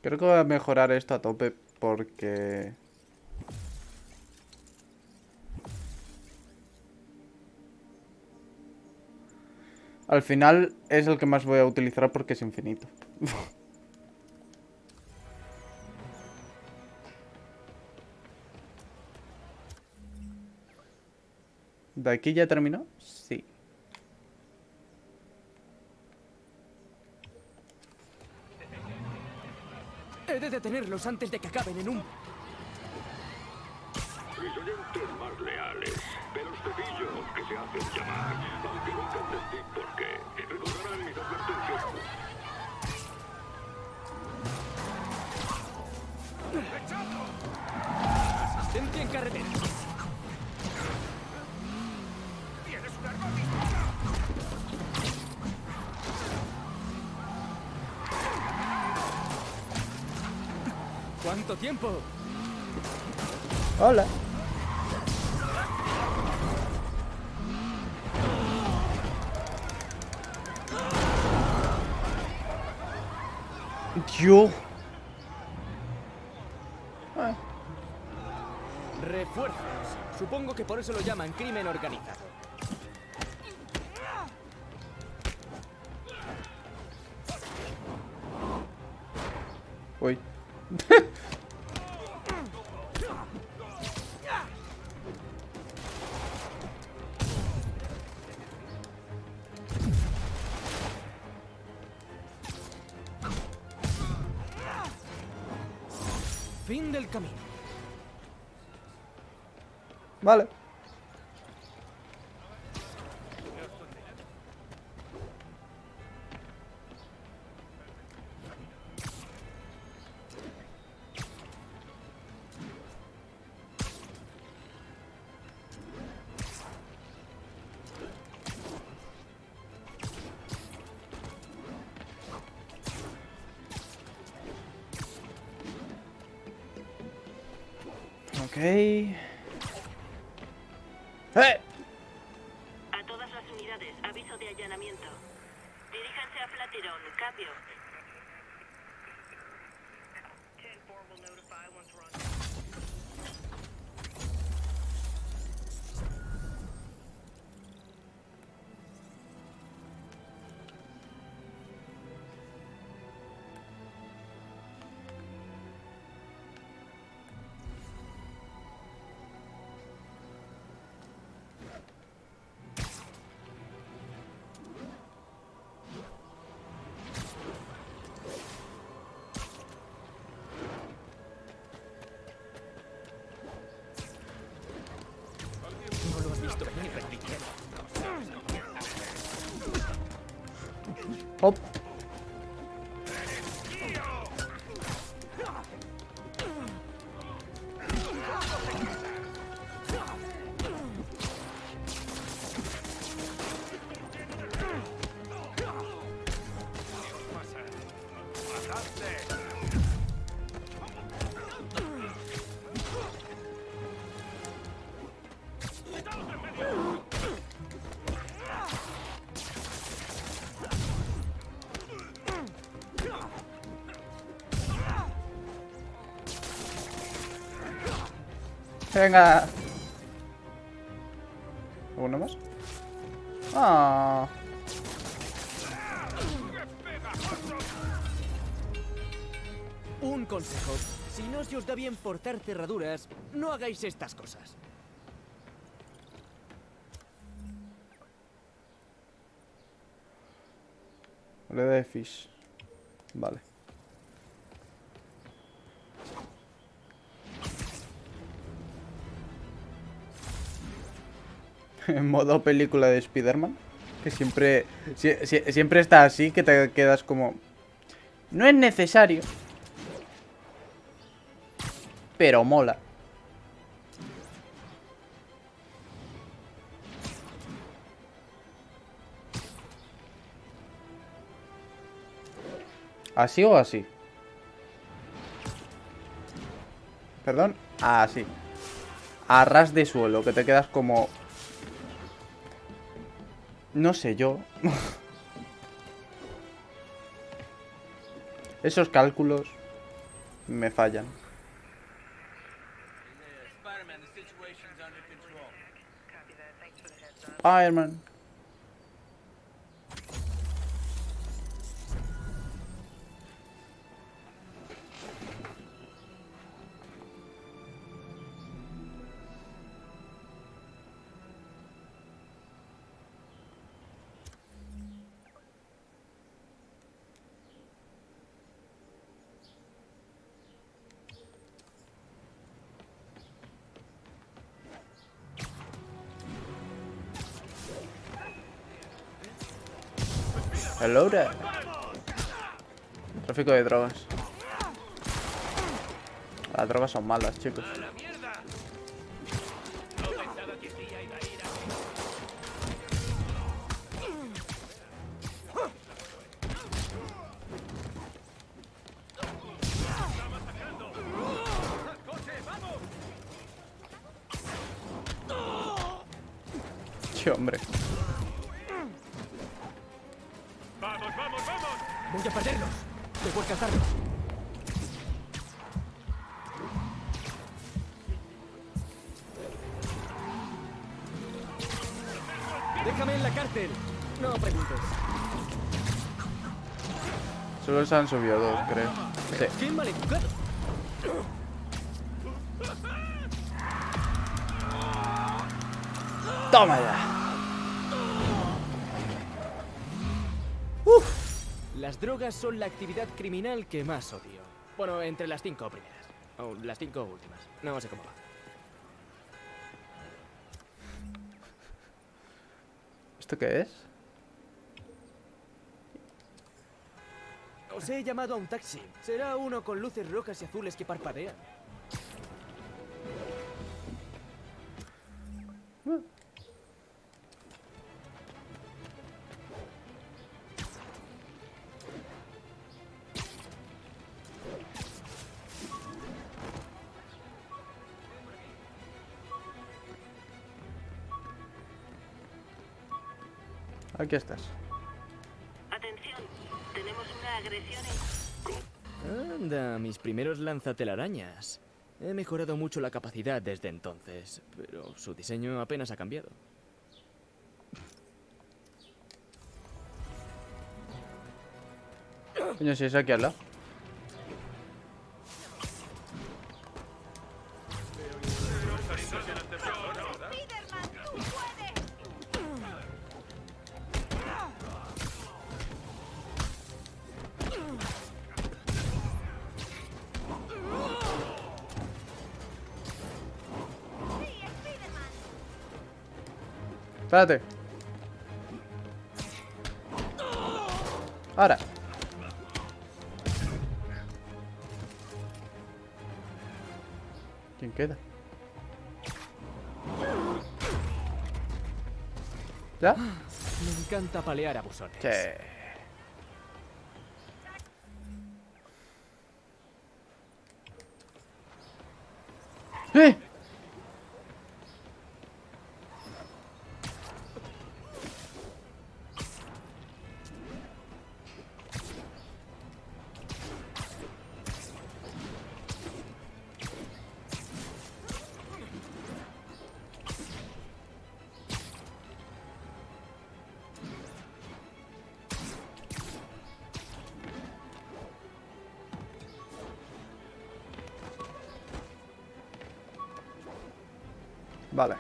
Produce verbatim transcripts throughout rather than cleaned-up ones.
Creo que voy a mejorar esto a tope porque... Al final es el que más voy a utilizar porque es infinito. ¿De aquí ya terminó? Sí. He de detenerlos antes de que acaben en un... Mis oyentes más leales, pelos cepillos que se hacen llamar, aunque nunca entendí por qué. Recordarán mis advertencias. Asistencia en carretera. ¿Tienes un arma? ¡Dispara! ¿Cuánto tiempo? Hola. Yo. Ah. Refuerzos. Supongo que por eso lo llaman crimen organizado. Uy. Fin del camino. Vale. Ok. ¡Eh! A todas las unidades, aviso de allanamiento. Diríjanse a Flatiron, cambio. No lo has visto venir, repite. Hop. Venga. ¿Alguno más? Ah. Un consejo. Si no se os da bien portar cerraduras, no hagáis estas cosas. Moneda de fish. Vale. En modo película de Spider-Man. Que siempre, si, si, siempre está así, que te quedas como... No es necesario. Pero mola. ¿Así o así? Perdón. Así. A ras de suelo, que te quedas como... No sé yo. Esos cálculos. me fallan. Iron Man. Hello there. Tráfico de drogas. Las drogas son malas, chicos. Sí, hombre. Voy a perderlos. Debo alcanzarlos. Déjame en la cárcel. No preguntes. Solo se han subido dos, creo. Sí. ¡Qué maleducado! ¡Toma ya! Las drogas son la actividad criminal que más odio. Bueno, entre las cinco primeras. O las cinco últimas. No sé cómo va. ¿Esto qué es? Os he llamado a un taxi. Será uno con luces rojas y azules que parpadean. Aquí estás. Atención, tenemos una agresión en... Anda, mis primeros lanzatelarañas. He mejorado mucho la capacidad desde entonces, pero su diseño apenas ha cambiado. Coño, si es aquí al lado. Espérate. Ahora. ¿Quién queda? ¿Ya? Me encanta palear a buzones. Sí. ¡Eh! Vale.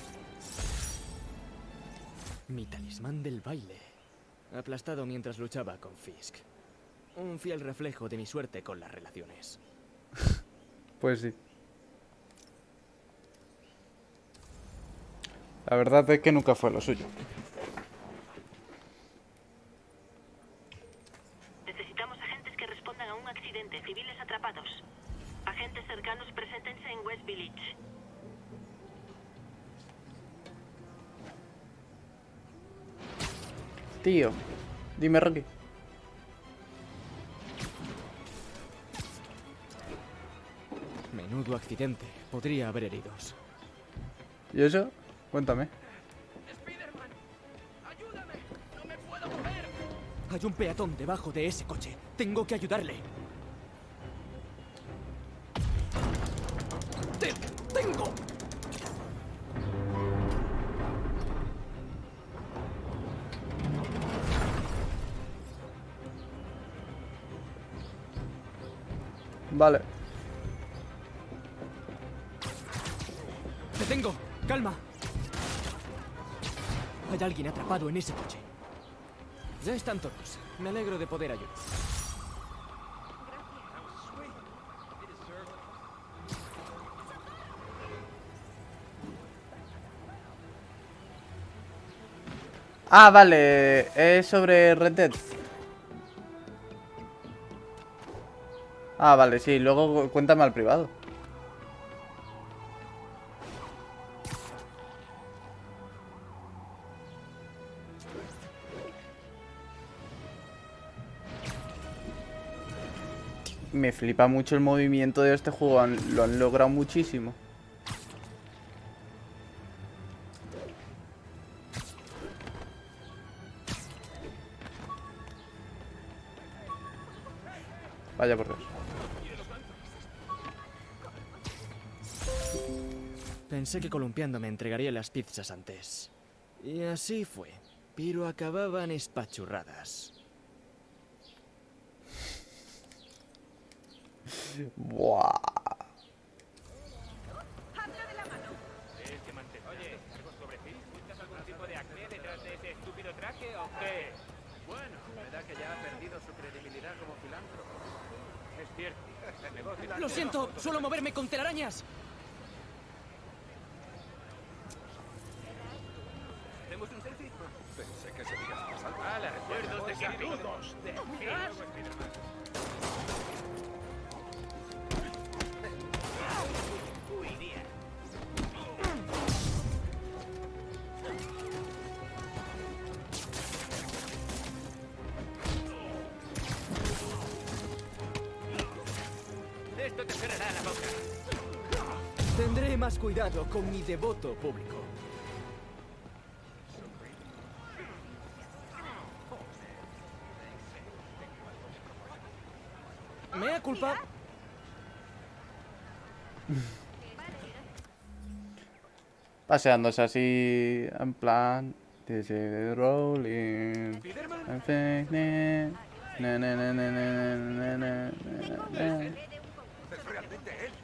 Mi talismán del baile. Aplastado mientras luchaba con Fisk. Un fiel reflejo de mi suerte con las relaciones. Pues sí. La verdad es que nunca fue lo suyo. Necesitamos agentes que respondan a un accidente, civiles atrapados. Agentes cercanos, preséntense en West Village. Tío, dime, Rocky. Menudo accidente. Podría haber heridos. ¿Y eso? Cuéntame. ¡Spiderman! ¡Ayúdame! ¡No me puedo mover! Hay un peatón debajo de ese coche. Tengo que ayudarle. Vale. ¡Te tengo! ¡Calma! Hay alguien atrapado en ese coche. Ya están todos. Me alegro de poder ayudar. Ah, vale. Es sobre Red Dead. Ah, vale, sí. Luego cuéntame al privado. Me flipa mucho el movimiento de este juego. han- Lo han logrado muchísimo. Vaya por Dios. Pensé que columpiándome entregaría las pizzas antes. Y así fue. Pero acababan espachurradas. Buah. Oye, ¿algo sobre ti? ¿Buscas algún tipo de acné detrás de ese estúpido traje o qué? Bueno, me da que ya ha perdido su credibilidad como filántropo. Es cierto. el negocio- ¡Lo siento! ¡Suelo moverme con telarañas! ¿Hacemos un selfie? Pensé que serías más alto. Ah, la recuerdos de saludos de Huiría. Esto te cerrará la boca. Tendré más cuidado con mi devoto público. Mea culpa. Paseándose así, en plan... This is rolling. I think, na, na, na, na, na, na, na, na, na. Es realmente él.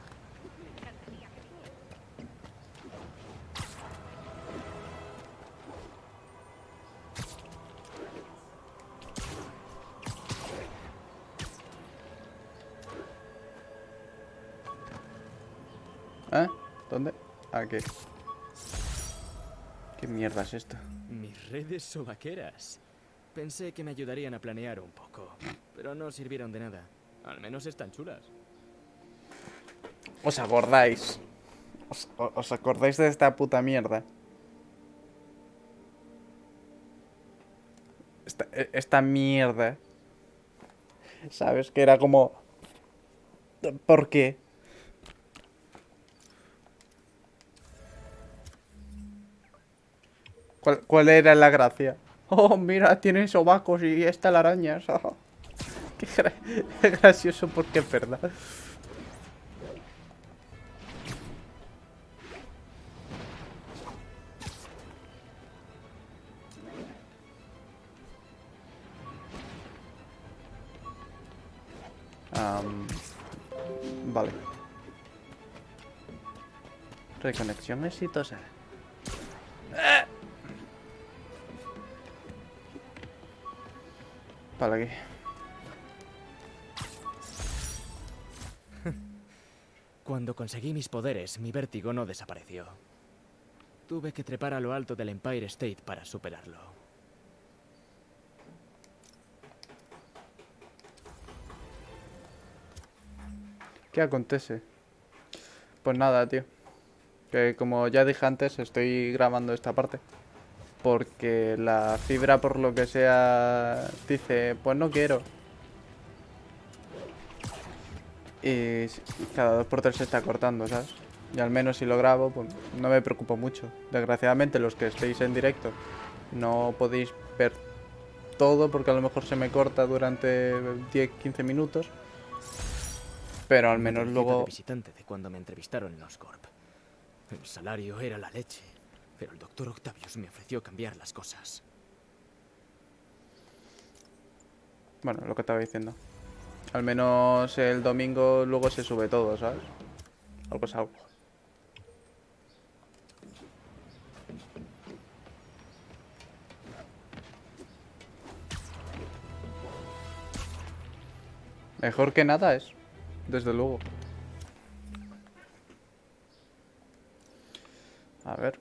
¿Eh? ¿Dónde? Aquí. ¿Qué mierda es esto? Mis redes sobaqueras. Pensé que me ayudarían a planear un poco, pero no sirvieron de nada. Al menos están chulas. ¿Os acordáis? ¿Os, os acordáis de esta puta mierda? Esta, esta mierda. ¿Sabes? Que era como... ¿Por qué? ¿Cuál, cuál era la gracia? Oh, mira, tienen sobacos y esta la arañas. Oh, qué, gra qué gracioso porque es verdad. Um, vale. Reconexión exitosa. ¡Eh! Para aquí. Cuando conseguí mis poderes, mi vértigo no desapareció. Tuve que trepar a lo alto del Empire State para superarlo. ¿Qué acontece? Pues nada, tío. Que como ya dije antes, estoy grabando esta parte. Porque la fibra, por lo que sea, dice, pues no quiero. Y cada dos por tres se está cortando, ¿sabes? Y al menos si lo grabo, pues no me preocupo mucho. Desgraciadamente, los que estéis en directo no podéis ver todo porque a lo mejor se me corta durante diez quince minutos. Pero al menos Una luego... de visitante de cuando me entrevistaron en Oscorp. El salario era la leche, pero el doctor Octavius me ofreció cambiar las cosas. Bueno, lo que estaba diciendo. Al menos el domingo luego se sube todo, ¿sabes? Algo es algo. Mejor que nada es, desde luego. A ver.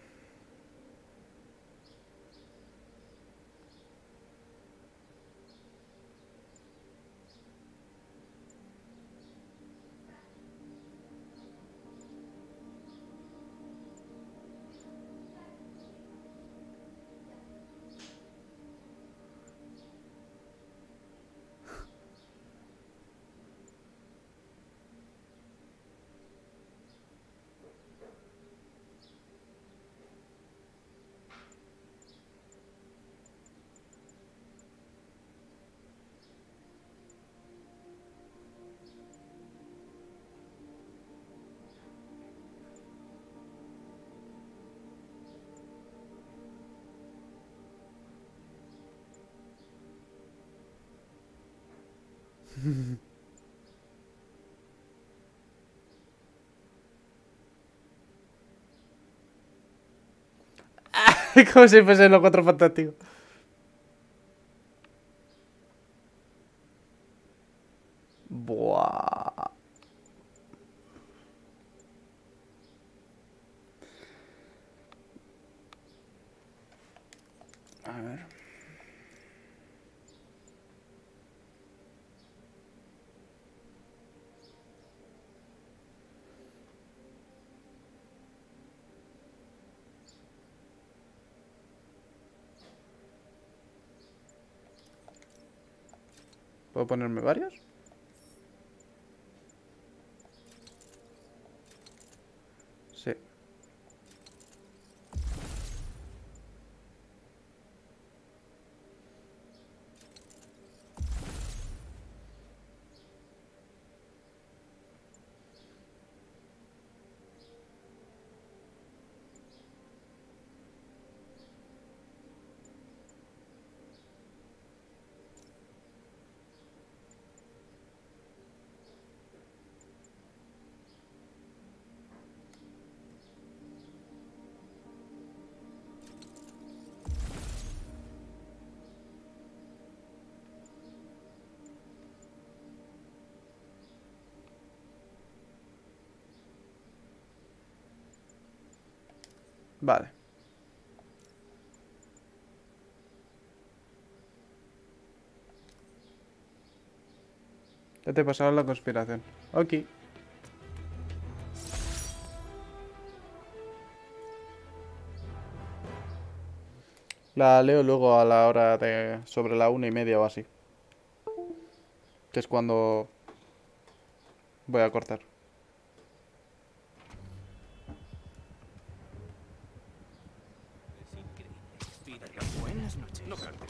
Como si fuesen los Cuatro Fantásticos. Buah. A ver. ¿Puedo ponerme varios? Sí. Vale. Ya te he pasado la conspiración. Ok. La leo luego a la hora de... sobre la una y media o así. Que es cuando voy a cortar. Buenas noches. No cantes.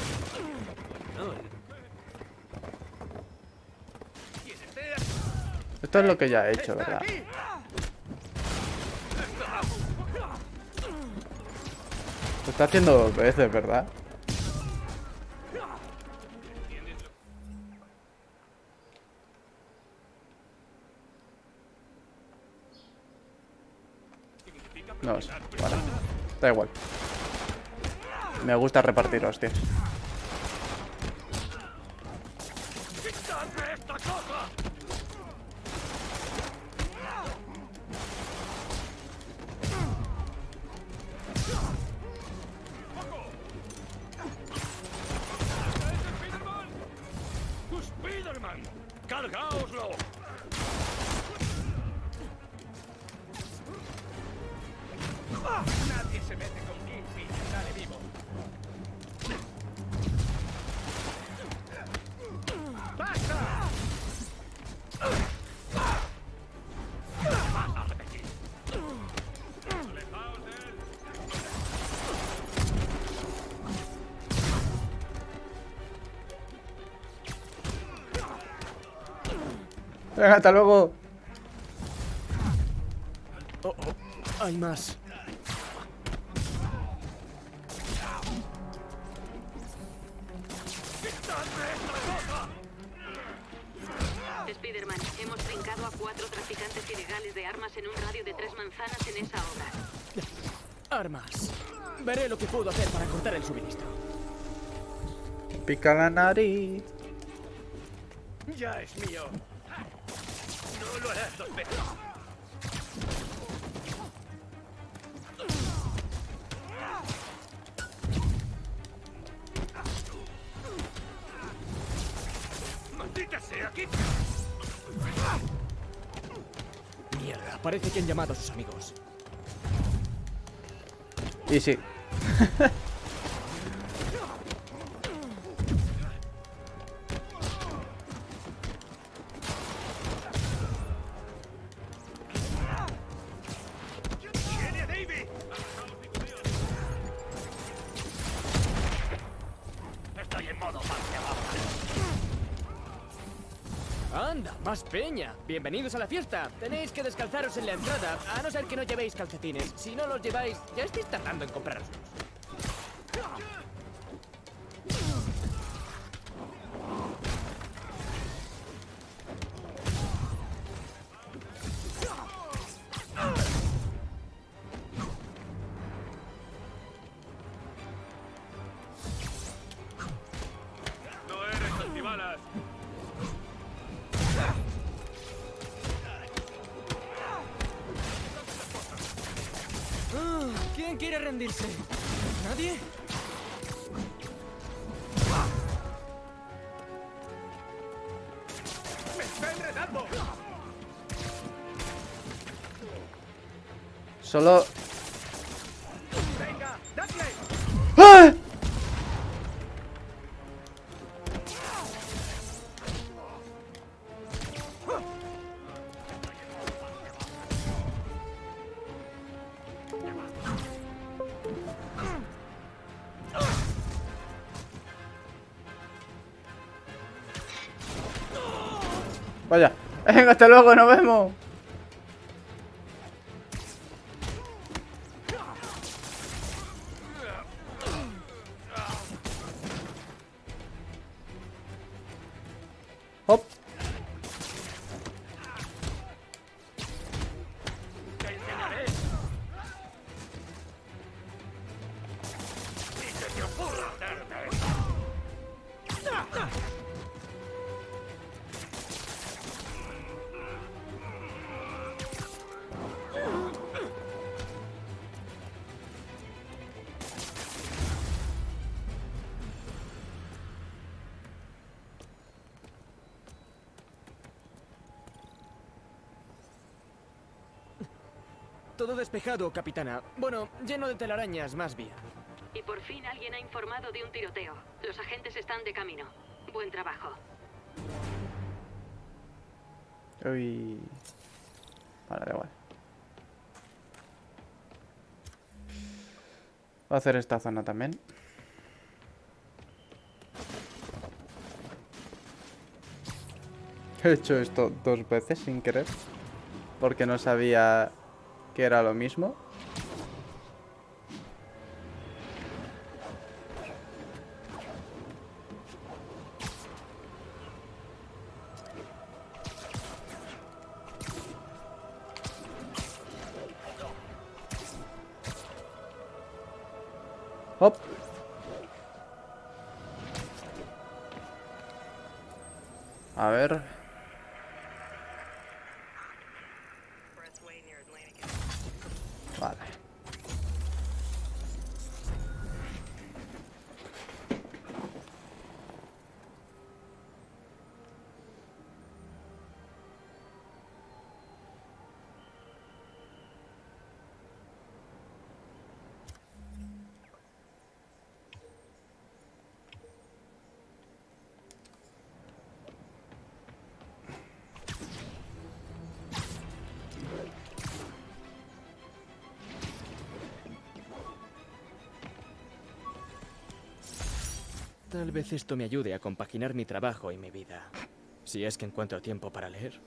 Esto es lo que ya he hecho, ¿verdad? Lo está haciendo dos veces, ¿verdad? No sé, vale. Da igual. Me gusta repartir hostias. ¡Spiderman! ¡Cargáoslo! Nadie se mete con Kingpin y sale vivo. ¡Basta! ¡Vas a repetir! ¡Alejaos de él! Venga, hasta luego. Oh, oh, hay más. Spiderman, hemos trincado a cuatro traficantes ilegales de armas en un radio de tres manzanas en esa obra. Armas. Veré lo que puedo hacer para cortar el suministro. Pica la nariz. Ya es mío. No lo harás dos veces. ¡Maldita sea! ¿Qué? Mierda, parece que han llamado a sus amigos. Y sí. ¡Viene David! Estoy en modo parte abajo. ¡Anda, más peña! Bienvenidos a la fiesta. Tenéis que descalzaros en la entrada, a no ser que no llevéis calcetines. Si no los lleváis, ya estáis tardando en comprarlos. No eres antibalas. Ah, ¿quién quiere rendirse? ¿Nadie? ¡Me está enredando! Solo... ¡Venga, dadle! ¡Ah! Vaya. Venga, hasta luego, nos vemos. Hop. ¡Te enseñaré! ¡Ni se te ocurra hacerte eso! Todo despejado, capitana. Bueno, lleno de telarañas, más bien. Y por fin alguien ha informado de un tiroteo. Los agentes están de camino. Buen trabajo. Uy. Vale, da igual. Voy a hacer esta zona también. He hecho esto dos veces sin querer. Porque no sabía que era lo mismo. Hop. A ver. Vale. Tal vez esto me ayude a compaginar mi trabajo y mi vida. Si es que encuentro tiempo para leer.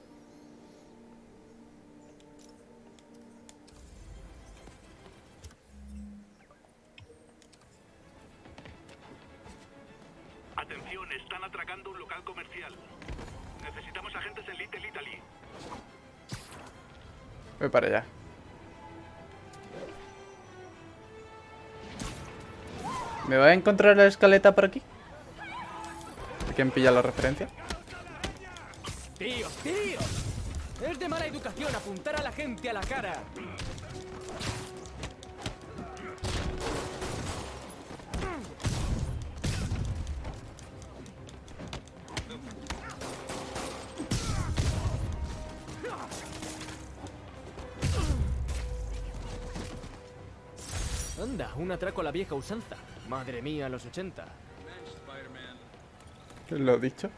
Atención, están atracando un local comercial. Necesitamos agentes en Little Italy. Voy para allá. ¿Me voy a encontrar la escaleta por aquí? ¿Quién pilla la referencia? ¡Tío, tío! Es de mala educación apuntar a la gente a la cara. Anda, un atraco a la vieja usanza. Madre mía, los ochenta. ¿Lo he dicho?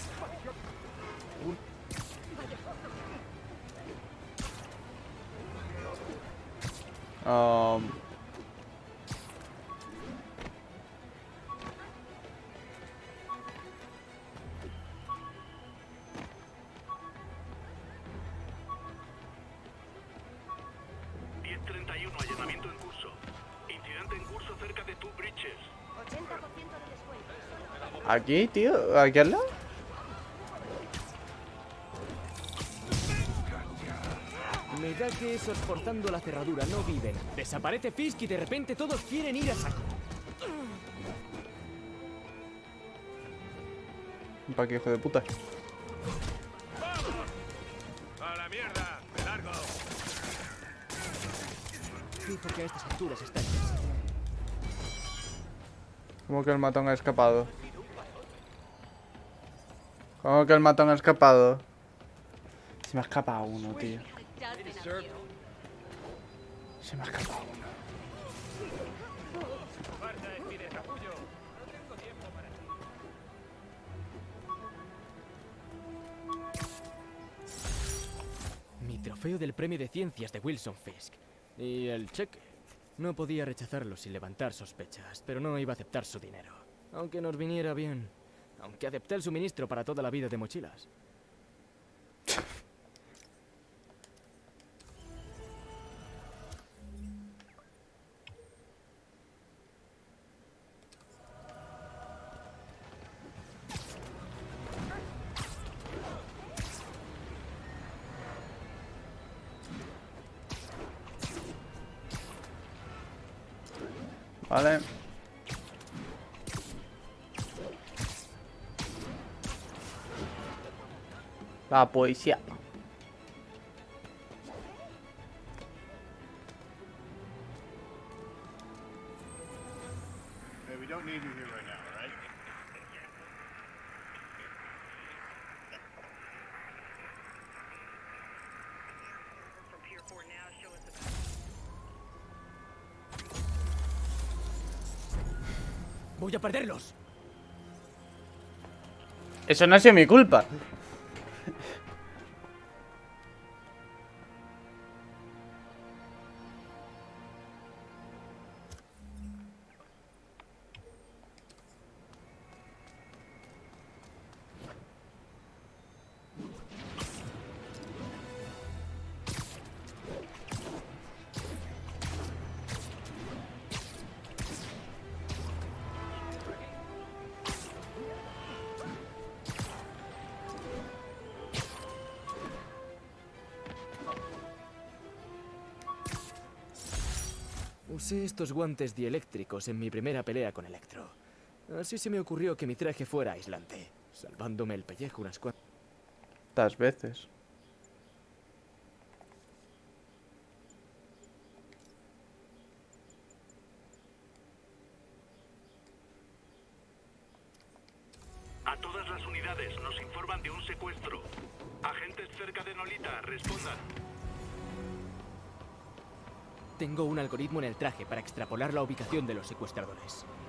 Um... diez treinta y uno, allanamiento en curso. Incidente en curso cerca de Two Bridges. ochenta por ciento de descuento. ¿Aquí, tío? ¿Aquí al lado? Me da que esos forzando la cerradura no viven. Desaparece Fisk y de repente todos quieren ir a saco. ¿Para qué, hijo de puta? ¡A la mierda! ¡Me largo! Fijo que a estas alturas está en casa. ¿Cómo que el matón ha escapado? ¿Cómo que el matón ha escapado? Se me ha escapado uno, tío. Se me ha escapado uno. ¡Marcha, despide, capullo! No tengo tiempo para ti. Mi trofeo del premio de ciencias de Wilson Fisk. Y el cheque. No podía rechazarlo sin levantar sospechas, pero no iba a aceptar su dinero. Aunque nos viniera bien. Aunque acepté el suministro para toda la vida de mochilas. Vale. La poesía. Hey, we don't need you here right now, all right? From Pier four now, show us the ¡Voy a perderlos! Eso no ha sido mi culpa. Usé estos guantes dieléctricos en mi primera pelea con Electro. Así se me ocurrió que mi traje fuera aislante, salvándome el pellejo unas cuantas Tantas veces. A todas las unidades nos informan de un secuestro. Agentes cerca de Nolita, respondan. Tengo un algoritmo en el traje para extrapolar la ubicación de los secuestradores.